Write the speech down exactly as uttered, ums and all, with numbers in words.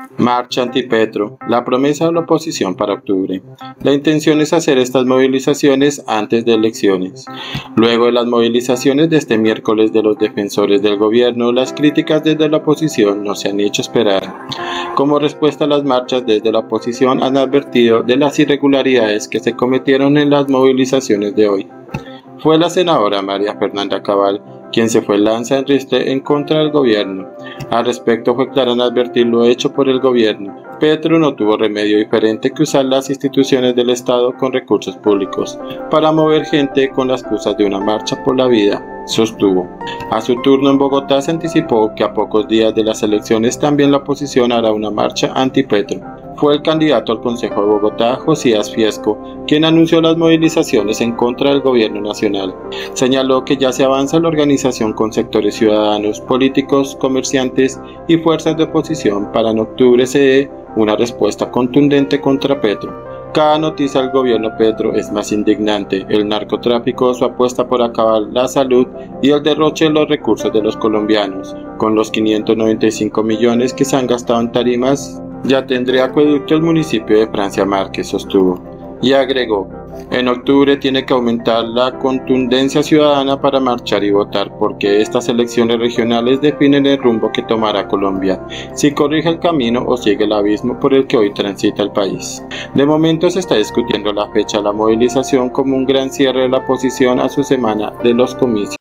Marcha anti-Petro, la promesa de la oposición para octubre. La intención es hacer estas movilizaciones antes de elecciones. Luego de las movilizaciones de este miércoles de los defensores del gobierno, las críticas desde la oposición no se han hecho esperar. Como respuesta a las marchas desde la oposición han advertido de las irregularidades que se cometieron en las movilizaciones de hoy. Fue la senadora María Fernanda Cabal quien se fue lanza en ristre en contra del gobierno. Al respecto fue clara en advertir lo hecho por el gobierno. Petro no tuvo remedio diferente que usar las instituciones del Estado con recursos públicos para mover gente con las excusas de una marcha por la vida, sostuvo. A su turno en Bogotá se anticipó que a pocos días de las elecciones también la oposición hará una marcha anti-Petro. Fue el candidato al Consejo de Bogotá, Josías Fiesco, quien anunció las movilizaciones en contra del gobierno nacional. Señaló que ya se avanza la organización con sectores ciudadanos, políticos, comerciantes y fuerzas de oposición para en octubre se dé una respuesta contundente contra Petro. Cada noticia del gobierno Petro es más indignante: el narcotráfico, su apuesta por acabar la salud y el derroche de los recursos de los colombianos. Con los quinientos noventa y cinco millones que se han gastado en tarimas, ya tendría acueducto el municipio de Francia Márquez, sostuvo. Y agregó, en octubre tiene que aumentar la contundencia ciudadana para marchar y votar, porque estas elecciones regionales definen el rumbo que tomará Colombia, si corrige el camino o sigue el abismo por el que hoy transita el país. De momento se está discutiendo la fecha de la movilización como un gran cierre de la oposición a su semana de los comicios.